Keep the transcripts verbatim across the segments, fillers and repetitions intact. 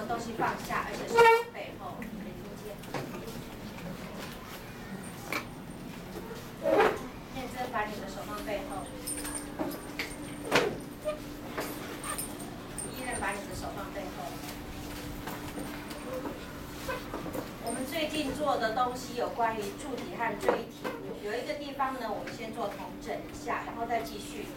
么东西放下，而且是放背后，没听见。验证把你的手放背后，依然把你的手放背后。我们最近做的东西有关于柱体和锥体，有一个地方呢，我们先做统整一下，然后再继续。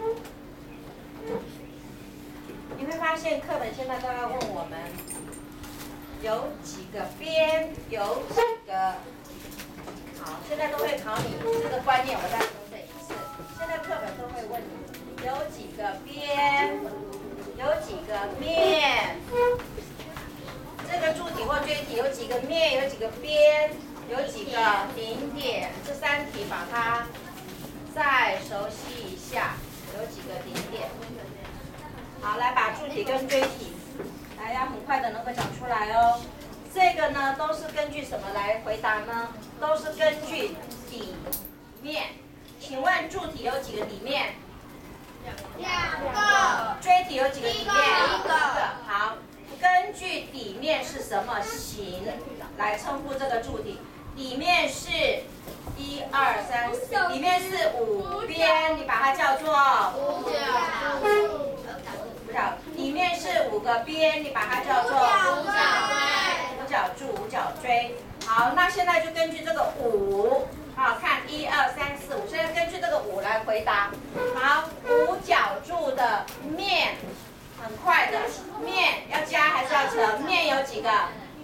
你会发现课本现在都要问我们有几个边，有几个，好，现在都会考你这个观念，我再重整一次。现在课本都会问你有几个边，有几个面。这个柱体或锥体有几个面，有几个边，有几个顶点，这三题把它再熟悉一下，有几个顶点。好，来把柱体跟锥体，来要很快的能够讲出来哦。这个呢都是根据什么来回答呢？都是根据底面。请问柱体有几个底面？ 两个。 锥体有几个底面？ 一个。 好。根据底面是什么形来称呼这个柱体？底面是一二三四，底面是五边，你把它叫做五角。 五角。底面是五个边，你把它叫做五角锥。五角柱、五角锥。好，那现在就根据这个五，好看一二三四五，现在根据这个五来回答。好，五角柱的面。很快的，面要加还是要乘？面有几个？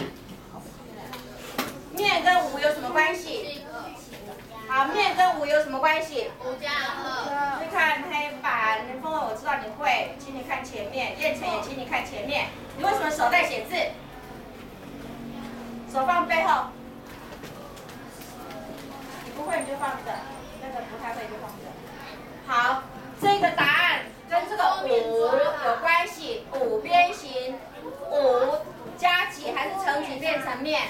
面跟五有什么关系？好，面跟五有什么关系？ 五加二。 去看黑板，林峰文，我知道你会，请你看前面。燕晨也请你看前面。你为什么手在写字？手放背后。你不会你就放着，那个不太会就放着。好，这个答案。跟这个五有关系，五边形，五加几还是乘几变成面？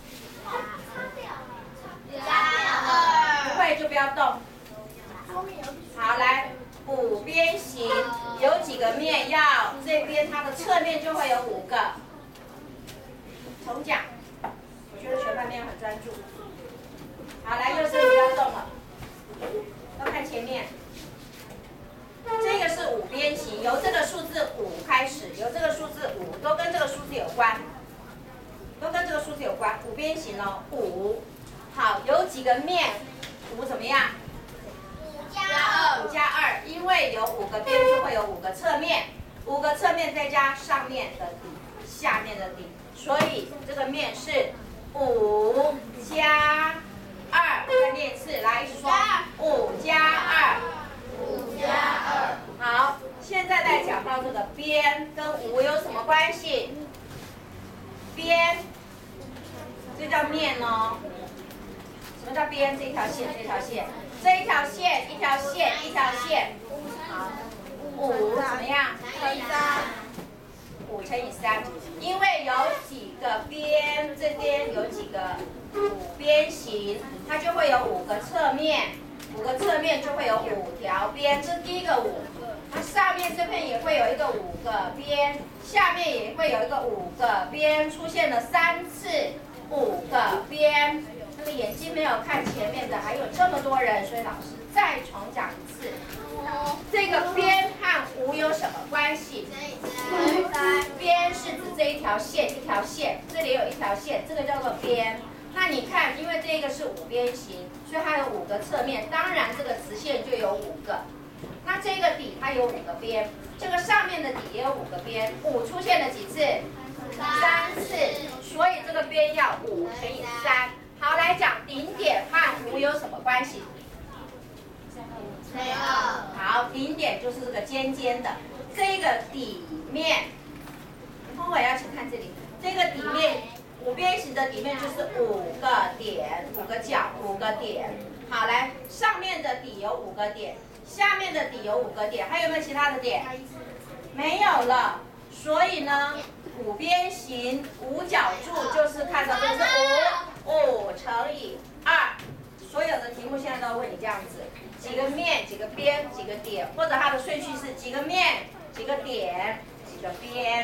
加二。 不会就不要动。好，来，五边形有几个面？要这边它的侧面就会有五个。重讲，我觉得全班没有很专注。好，来，右手不要动了，都看前面。这个是五边形，由这个数字五开始，由这个数字五都跟这个数字有关，都跟这个数字有关。五边形哦，五。好，有几个面？五怎么样？ 五加二。 五加二，因为有五个边就会有五个侧面，五个侧面再加上面的底，下面的底，所以这个面是五加二。再念一次，来一起说，五加二。 五加二。 好，现在再讲到这个边跟五有什么关系？边，这叫面哦。什么叫边？这一条线，这条线，这一条线，一条线，一条线。好，五怎么样？ 乘以三。 五乘以三，因为有几个边，这边有几个五边形，它就会有五个侧面。五个侧面就会有五条边，这是第一个五。那上面这边也会有一个五个边，下面也会有一个五个边，出现了三次五个边。那个眼睛没有看前面的还有这么多人，所以老师再重讲一次。这个边和五有什么关系？ 乘以三。 边是指这一条线，一条线，这里有一条线，这个叫做边。那你看，因为这个是五边形，所以它有五个侧面，当然这个直线就有五个。那这个底它有五个边，这个上面的底也有五个边，五出现了几次？三次，所以这个边要五乘以三。好，来讲顶点和五有什么关系？ 乘以二。 好，顶点就是这个尖尖的，这个底面，峰伟要请看这里，这个底面。五边形的底面就是五个点，五个角，五个点。好，来，上面的底有五个点，下面的底有五个点，还有没有其他的点？没有了。所以呢，五边形五角柱就是看到这个是五，五乘以二。所有的题目现在都问你这样子，几个面，几个边，几个点，或者它的顺序是几个面，几个点，几个边。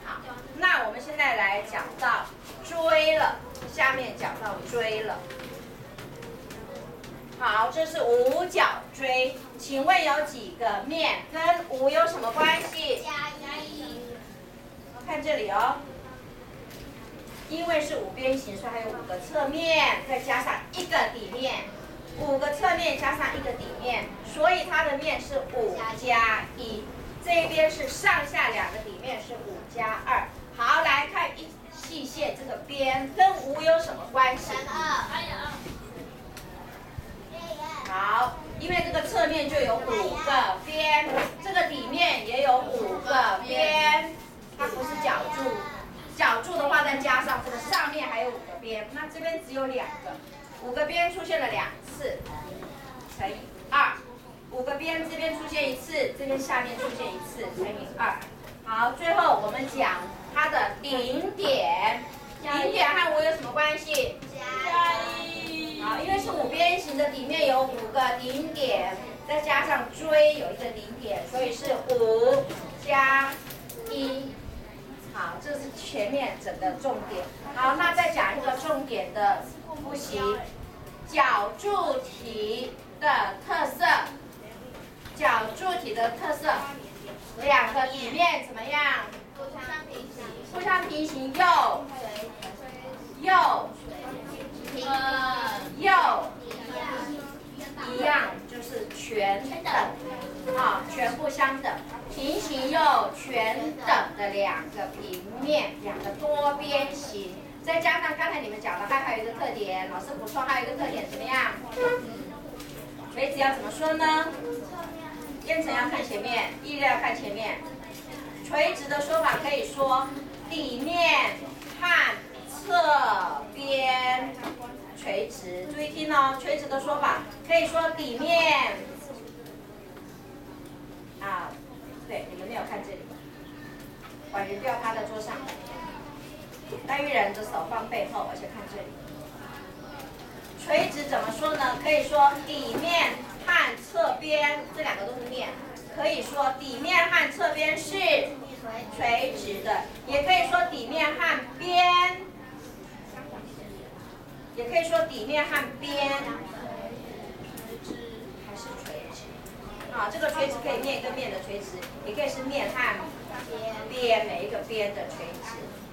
好，那我们现在来讲到锥了，下面讲到锥了。好，这是五角锥，请问有几个面？跟五有什么关系？ 加一。 看这里哦，因为是五边形，所以还有五个侧面，再加上一个底面，五个侧面加上一个底面，所以它的面是五加一。这边是上下两个底面是五加二。好，来看一细线这个边跟五有什么关系？ 乘二。 好，因为这个侧面就有五个边，这个底面也有五个边，它不是角柱。角柱的话，再加上这个上面还有五个边，那这边只有两个，五个边出现了两次，乘以二。五个边这边出现一次，这边下面出现一次，乘以二。好，最后我们讲它的顶点，顶点和五有什么关系？ 加一。 好，因为是五边形的底面有五个顶点，再加上锥有一个顶点，所以是五加一。好，这是前面整个重点。好，那再讲一个重点的复习，角柱体的特色。角柱体的特色，两个底面怎么样？ 互相平行。 互相平行，右右平右一样，就是全等啊，全部相等。平行右全等的两个平面，两个多边形，再加上刚才你们讲的，它还有一个特点，老师补充还有一个特点怎么样？垂直要怎么说呢？燕城要看前面，毅力要看前面。垂直的说法可以说底面和侧边垂直。注意听哦，垂直的说法可以说底面啊，对，你们没有看这里，婉瑜不要趴在桌上。戴玉人的手放背后，而且看这里。垂直怎么说呢？可以说底面和侧边，这两个都是面，可以说底面和侧边是垂直的，也可以说底面和边，也可以说底面和边还是垂直。啊，这个垂直可以面跟面的垂直，也可以是面和边，每一个边的垂直。